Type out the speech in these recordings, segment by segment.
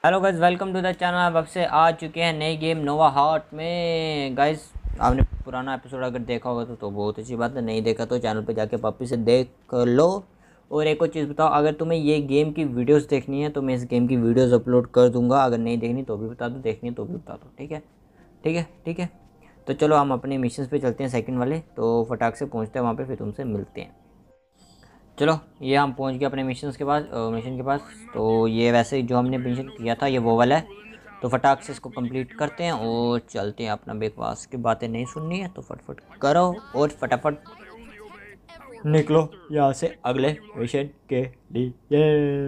Hello guys, welcome to the channel. आप अब से आ चुके हैं नई गेम नोवा हार्ट में। गाइस, आपने पुराना एपिसोड अगर देखा होगा तो बहुत अच्छी बात है, नहीं देखा तो चैनल पे जाके वापस से देख लो। और एक और चीज़ बताओ, अगर तुम्हें ये गेम की वीडियोस देखनी है तो मैं इस गेम की वीडियोस अपलोड कर दूंगा। अगर नहीं देखनी तो भी बता दो, देखनी है तो भी बता दो। ठीक है, ठीक है, ठीक है। तो चलो हम अपने मिशन पे चलते हैं, सेकंड वाले। तो फटाक से पहुँचते हैं वहाँ पर, फिर तुमसे मिलते हैं। चलो, ये हम पहुंच गए अपने मिशन के पास। तो ये वैसे जो हमने मिशन किया था ये वो वाला है। तो फटाक से इसको कंप्लीट करते हैं और चलते हैं। अपना बकवास की बातें नहीं सुननी है तो फटफट करो और फटाफट निकलो यहाँ से अगले मिशन के लिए।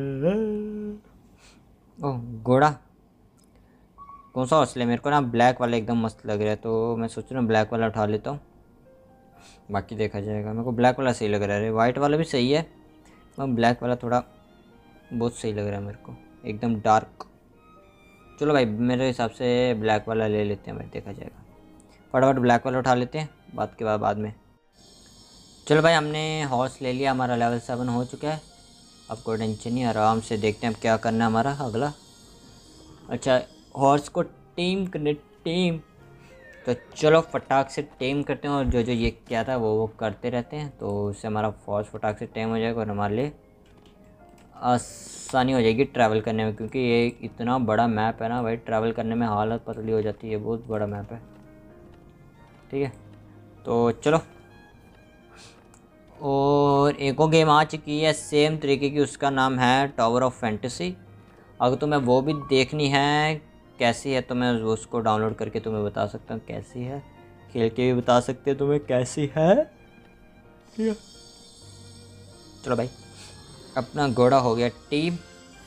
ओह घोड़ा, कौन सा हौसले? मेरे को ना ब्लैक वाला एकदम मस्त लग रहा है, तो मैं सोच रहा हूँ ब्लैक वाला उठा लेता हूँ। बाकी देखा जाएगा। मेरे को ब्लैक वाला सही लग रहा है, वाइट वाला भी सही है, मगर ब्लैक वाला थोड़ा बहुत सही लग रहा है मेरे को, एकदम डार्क। चलो भाई, मेरे हिसाब से ब्लैक वाला ले लेते हैं भाई, देखा जाएगा। फटाफट ब्लैक वाला उठा लेते हैं, बात के बाद में। चलो भाई, हमने हॉर्स ले लिया, हमारा लेवल 7 हो चुका है। अब कोई टेंशन नहीं, आराम से देखते हैं अब क्या करना है हमारा अगला। अच्छा, हॉर्स को टीम करने, टीम। तो चलो फटाक से टेम करते हैं, और जो जो ये क्या था वो करते रहते हैं, तो उससे हमारा हॉर्स फटाक से टेम हो जाएगा और हमारे लिए आसानी हो जाएगी ट्रैवल करने में। क्योंकि ये इतना बड़ा मैप है ना भाई, ट्रैवल करने में हालत पतली हो जाती है, बहुत बड़ा मैप है। ठीक है, तो चलो। और एक और गेम आ चुकी है सेम तरीके की, उसका नाम है टावर ऑफ फैंटेसी। अगर तुम्हें वो भी देखनी है कैसी है तो मैं उसको डाउनलोड करके तुम्हें बता सकता हूँ कैसी है, खेल के भी बता सकते हैं तुम्हें कैसी है। ठीक है, चलो भाई, अपना घोड़ा हो गया टीम।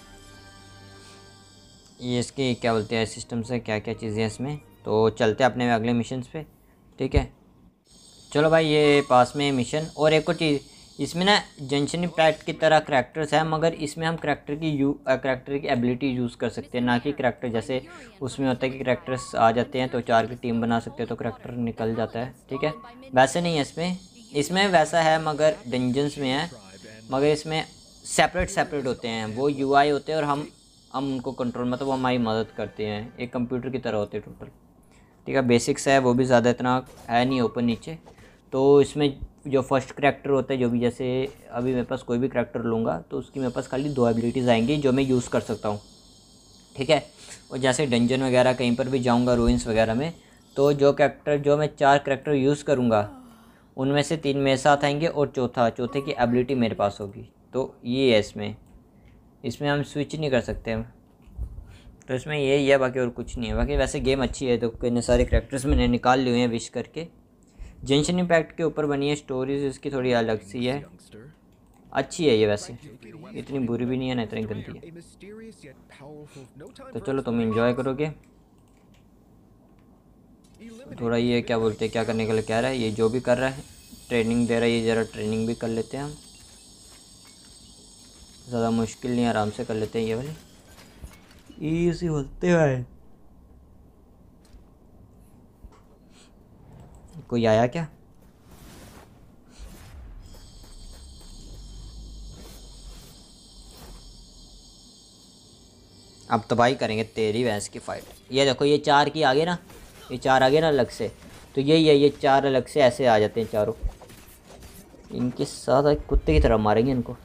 ये इसके क्या बोलते हैं सिस्टम से, क्या क्या चीज़ें हैं इसमें। तो चलते हैं अपने अगले मिशन पे। ठीक है, चलो भाई, ये पास में मिशन। और एक और चीज़, इसमें ना जंक्शन इम्पैक्ट की तरह करैक्टर्स हैं, मगर इसमें हम करैक्टर की एबिलिटी यूज़ कर सकते हैं, ना कि करैक्टर जैसे उसमें होता है कि करैक्टर्स आ जाते हैं तो 4 की टीम बना सकते हैं तो करैक्टर निकल जाता है। ठीक है, वैसे नहीं है इसमें। इसमें वैसा है मगर डंजन्स में है, मगर इसमें सेपरेट सेपरेट होते हैं, वो यूआई होते हैं और हम उनको कंट्रोल, मतलब वो हमारी मदद करते हैं, एक कंप्यूटर की तरह होते हैं टोटल। ठीक है, बेसिक्स है, वो भी ज़्यादा इतना है नहीं ऊपर नीचे। तो इसमें जो फर्स्ट करैक्टर होता है, जो भी जैसे अभी मेरे पास कोई भी करैक्टर लूँगा तो उसकी मेरे पास खाली 2 एबिलिटीज़ आएंगी जो मैं यूज़ कर सकता हूँ। ठीक है, और जैसे डंजन वगैरह कहीं पर भी जाऊँगा, रूइंस वगैरह में, तो जो मैं 4 करैक्टर यूज़ करूँगा उनमें से 3 मेरे साथ आएंगे और चौथे की एबिलिटी मेरे पास होगी। तो ये है इसमें, हम स्विच नहीं कर सकते हम। तो इसमें यही है, बाकी और कुछ नहीं है। बाकी वैसे गेम अच्छी है, तो इतने सारे करैक्टर्स मैंने निकाल लिए हैं विश करके। जेंशन इम्पैक्ट के ऊपर बनी है, स्टोरीज इसकी थोड़ी अलग सी है, अच्छी है ये वैसे, इतनी बुरी भी नहीं है ना इतनी गंदी है। तो चलो, तुम इंजॉय करोगे थोड़ा। ये क्या बोलते हैं, क्या करने के लिए कह रहा है, ये जो भी कर रहा है ट्रेनिंग दे रहा है, ये ज़रा ट्रेनिंग भी कर लेते हैं हम। ज़्यादा मुश्किल नहीं, आराम से कर लेते हैं ये वाली, ईजी बोलते हैं। कोई आया क्या? अब तबाही करेंगे तेरी भैंस की फाइट। ये देखो, ये 4 की आगे ना, ये 4 आगे ना अलग से, तो यही है, ये 4 अलग से ऐसे आ जाते हैं चारों। इनके साथ एक कुत्ते की तरह मारेंगे इनको।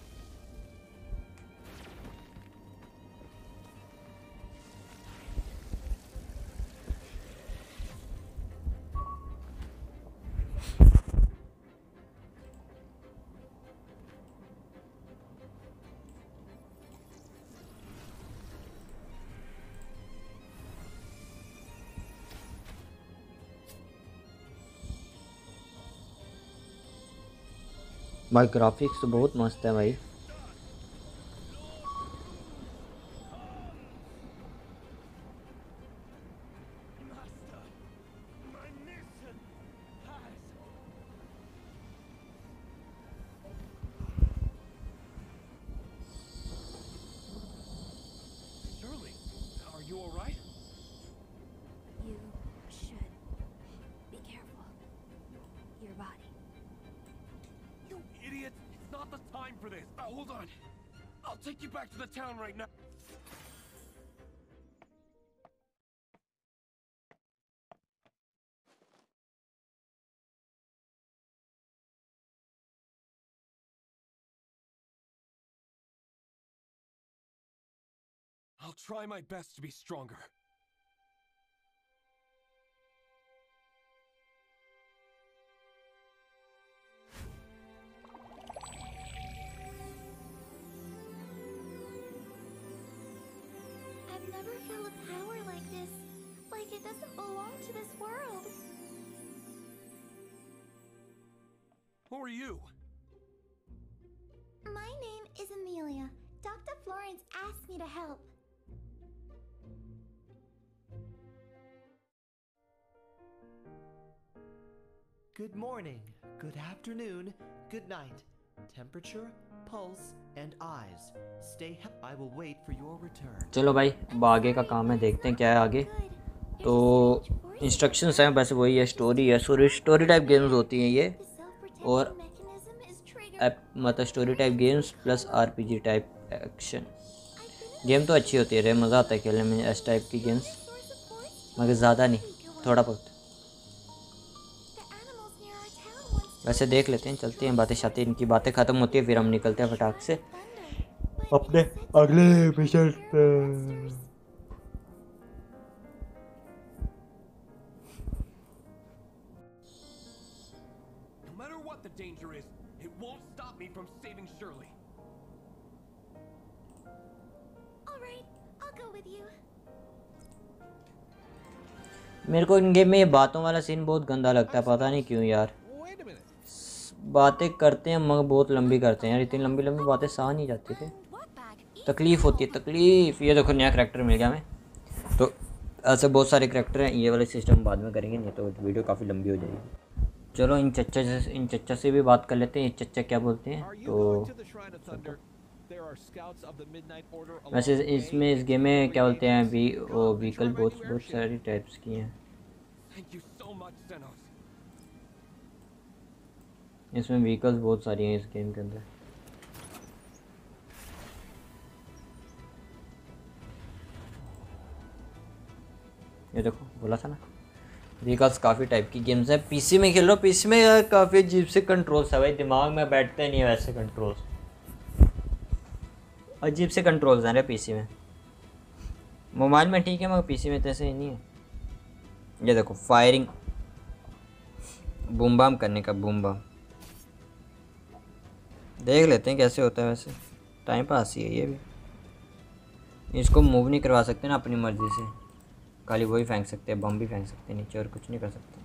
भाई ग्राफिक्स तो बहुत मस्त है भाई। Shirley, are you all right? You should be careful. Your body. You idiot! It's not the time for this. Hold on. I'll take you back to the town right now. I'll try my best to be stronger. I've never felt a power like this. Like it doesn't belong to this world. Who are you? My name is Amelia. Dr. Florence asked me to help. Good morning, good afternoon, good night. Temperature, pulse, and eyes. Stay. I will wait for your return. चलो भाई, अब आगे का काम है, देखते हैं क्या है आगे। तो इंस्ट्रक्शंस हैं, बस वही है, स्टोरी है, स्टोरी टाइप गेम्स होती हैं ये, और मतलब story type games plus RPG type action game तो अच्छी होती है रे, मज़ा आता है खेलने में इस टाइप की गेम्स, मगर ज़्यादा नहीं, थोड़ा बहुत। वैसे देख लेते हैं, चलते हैं, बातें शातें, इनकी बातें ख़त्म होती है, फिर हम निकलते हैं फटाक से अपने अगले मिशन पे। No matter what the danger is, it won't stop me from saving Shirley. All right, I'll go with you. मेरे को इन गेम में ये बातों वाला सीन बहुत गंदा लगता है, पता नहीं क्यों यार। Wait a minute. बातें करते हैं मगर बहुत लंबी करते हैं यार, इतनी लंबी लंबी बातें सह नहीं जाती थी, तकलीफ़ होती है, तकलीफ़। ये देखो नया करैक्टर मिल गया हमें, तो ऐसे बहुत सारे करैक्टर हैं, ये वाले सिस्टम बाद में करेंगे, नहीं तो वीडियो काफ़ी लंबी हो जाएगी। चलो इन चच्चा से भी बात कर लेते हैं, ये चच्चा क्या बोलते हैं। तो वैसे इसमें इस गेम में क्या बोलते हैं, व्हीकल बहुत सारी टाइप्स की हैं, Thank you so much, Zenos. इसमें व्हीकल्स बहुत सारी हैं इस गेम के अंदर। ये देखो, बोला था ना, व्हीकल्स काफ़ी टाइप की गेम्स हैं। पीसी में खेल रहा हूँ, पीसी में यार काफ़ी अजीब से कंट्रोल्स है भाई, दिमाग में बैठते नहीं है वैसे कंट्रोल्स, अजीब से कंट्रोल्स हैं रे पीसी में। मोबाइल में ठीक है मगर पीसी में तो ऐसे ही नहीं है। ये देखो, फायरिंग, बूम बाम करने का, बूम बाम देख लेते हैं कैसे होता है। वैसे टाइम पास ही है ये भी, इसको मूव नहीं करवा सकते ना अपनी मर्ज़ी से, खाली वही फेंक सकते हैं, बम भी फेंक सकते हैं नीचे, और कुछ नहीं कर सकते।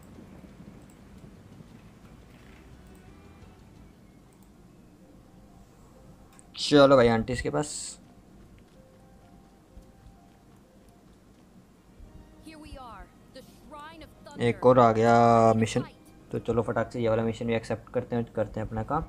चलो भाई आंटी इसके पास। एक और आ गया मिशन, तो चलो फटाक से ये वाला मिशन भी एक्सेप्ट करते हैं अपना काम।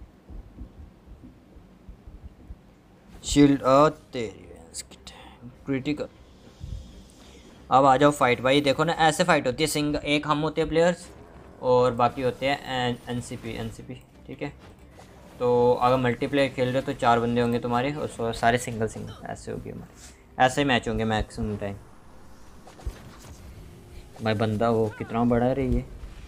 Shield critical. अब आ जाओ फाइट भाई, देखो ना ऐसे फाइट होती है, सिंगल एक हम होते हैं प्लेयर्स और बाकी होते हैं एनसीपी, ठीक है। तो अगर मल्टीप्लेयर खेल रहे हो तो 4 बंदे होंगे तुम्हारे, और सारे सिंगल ऐसे होगी हमारे, ऐसे मैच होंगे मैक्सिमम टाइम। भाई बंदा वो कितना बड़ा है रे ये,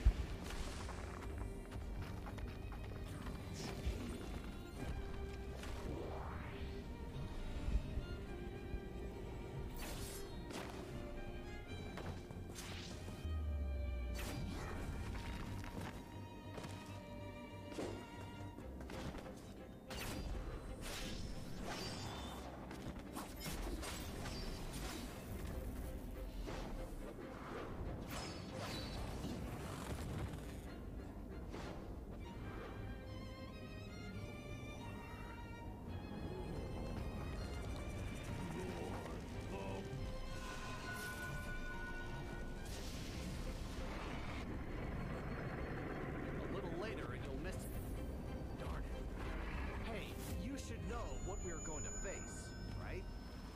A little later and you'll miss it. Darn it. Hey, you should know what we are going to face, right?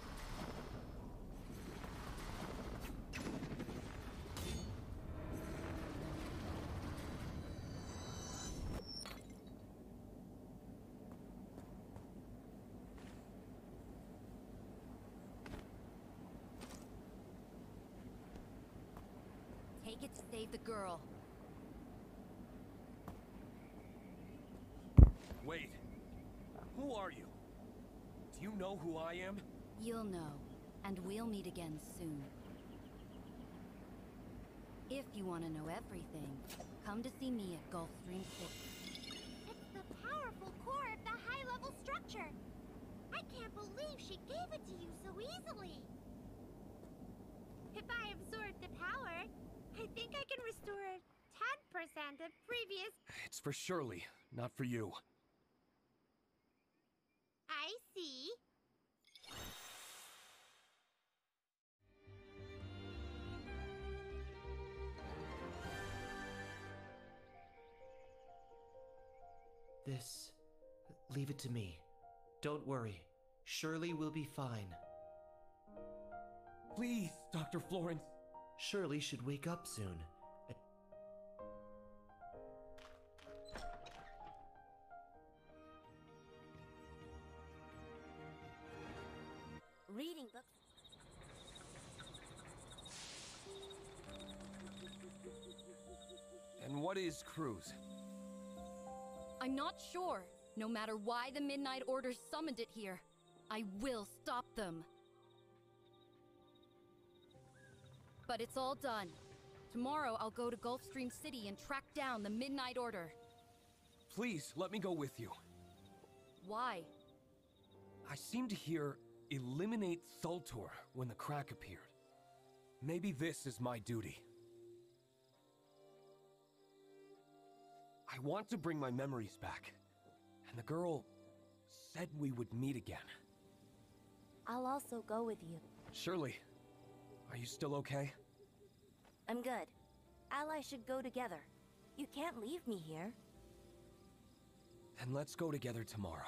Take it to save the girl. Wait. Who are you? Do you know who I am? You'll know, and we'll meet again soon. If you want to know everything, come to see me at Gulfstream City. It's the powerful core of the high-level structure. I can't believe she gave it to you so easily. If I absorb the power, I think I can restore 10% of previous... It's for Shirley, not for you. I see. This... leave it to me. Don't worry. Shirley will be fine. Please, Dr. Florence. Shirley should wake up soon. Reading books. And what is Cruz? I'm not sure. No matter why the Midnight Order summoned it here, I will stop them. But it's all done. Tomorrow I'll go to Gulfstream City and track down the Midnight Order. Please, let me go with you. Why? I seem to hear eliminate Sultor when the crack appeared. Maybe this is my duty. I want to bring my memories back. And the girl said we would meet again. I'll also go with you. Shirley, are you still okay? I'm good. Allies should go together. You can't leave me here. Then let's go together tomorrow.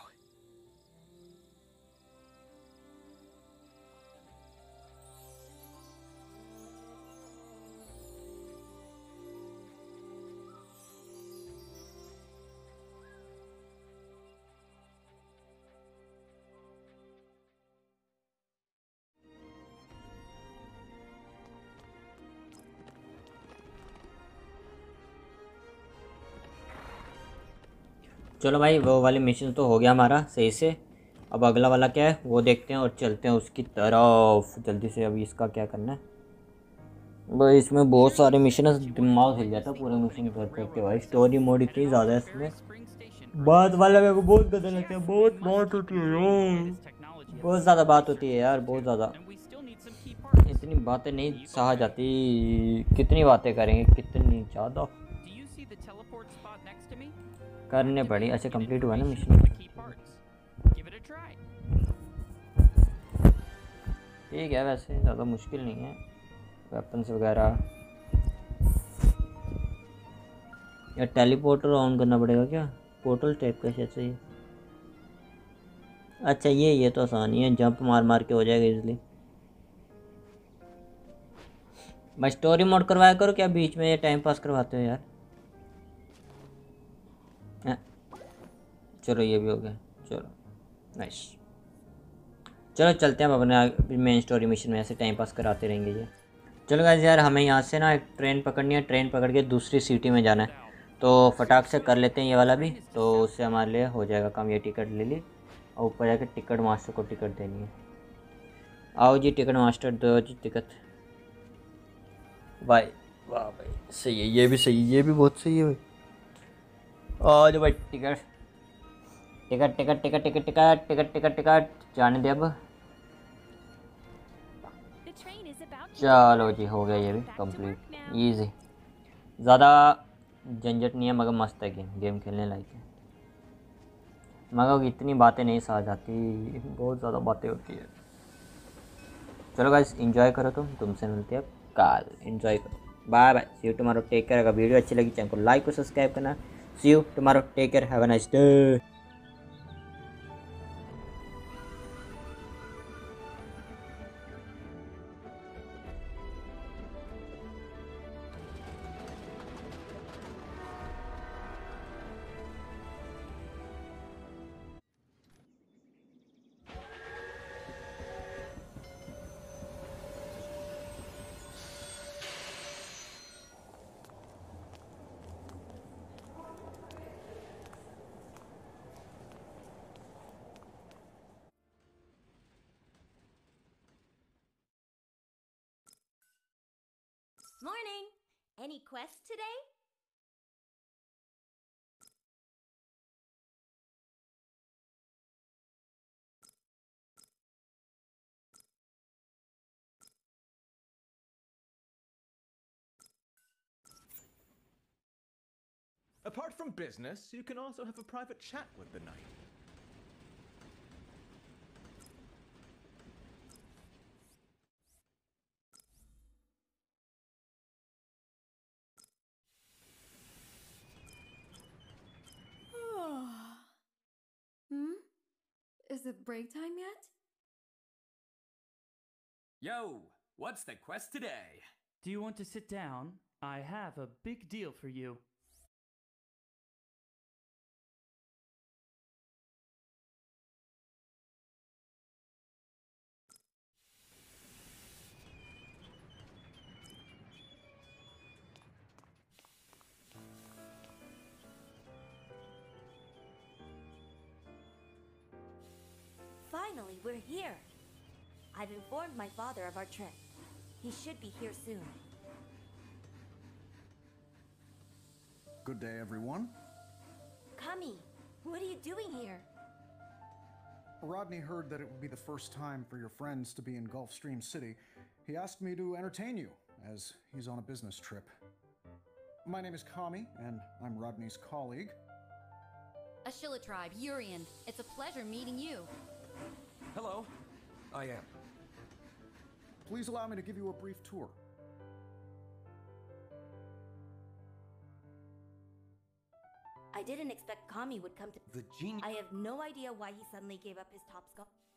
चलो भाई, वो वाले mission तो हो गया हमारा सही से। अब अगला वाला क्या है वो देखते हैं और चलते हैं उसकी तरफ जल्दी से। अभी इसका क्या करना है भाई? इसमें बहुत सारे मिशन है, दिमाग हिल जाता है पूरे मिशन कर करके भाई। स्टोरी मोड इतनी ज़्यादा है इसमें। बात वाला मेरे को बहुत गंदा लगता है। बहुत बात होती है यार, बहुत ज़्यादा बात होती है यार, बहुत ज़्यादा। इतनी बातें नहीं सहा जाती। कितनी बातें करेंगे, कितनी ज़्यादा करने पड़ी। अच्छा कंप्लीट हुआ ना मिशन? ठीक है, वैसे ज़्यादा मुश्किल नहीं है। वेपन्स वगैरह या टेलीपोर्टर ऑन करना पड़ेगा क्या? पोर्टल टाइप का शायद से ये। अच्छा ये तो आसान ही है, जंप मार मार के हो जाएगा इजली। मैं स्टोरी मोड करवाया करो क्या बीच में? ये टाइम पास करवाते हो यार। चलो ये भी हो गया। चलो नाइस। चलो चलते हैं अपने मेन स्टोरी मिशन में। ऐसे टाइम पास कराते रहेंगे ये। चलो गाइस यार, हमें यहाँ से ना एक ट्रेन पकड़नी है। ट्रेन पकड़ के दूसरी सिटी में जाना है, तो फटाक से कर लेते हैं ये वाला भी, तो उससे हमारे लिए हो जाएगा काम। ये टिकट ले ली और ऊपर जाकर टिकट मास्टर को टिकट देनी है। आओ जी टिकट मास्टर, दो जी टिकट। भाई वाह भाई, सही है, ये भी सही, ये भी बहुत सही है भाई। आ जाओ भाई, ticket ticket ticket ticket ticket ticket ticket ticket ticket जाने दे अब। चलो जी, हो गया ये भी कंप्लीट। इजी, ज़्यादा झंझट नहीं है मगर मस्त है गेम खेलने लायक है। मगर इतनी बातें नहीं सहा जाती, बहुत ज़्यादा बातें होती है। चलो गाइस एंजॉय करो, तुमसे मिलते हैं कल। एंजॉय करो, bye bye, see you tomorrow, take care. अगर वीडियो अच्छी लगी चैनल को लाइक और सब्सक्राइब करना। See you tomorrow, take care, have a nice day. Morning! Any quests today? Apart from business, you can also have a private chat with the knight. Hmm? Is it break time yet? Yo, what's the quest today? Do you want to sit down? I have a big deal for you. Finally, we're here. I've informed my father of our trip. He should be here soon. Good day, everyone. Kami, what are you doing here? Rodney heard that it would be the first time for your friends to be in Gulfstream City. He asked me to entertain you, as he's on a business trip. My name is Kami, and I'm Rodney's colleague. Ashilla Tribe, Urian. It's a pleasure meeting you. Hello. I am. Please allow me to give you a brief tour. I didn't expect Kami would come to. The genius. I have no idea why he suddenly gave up his top skull.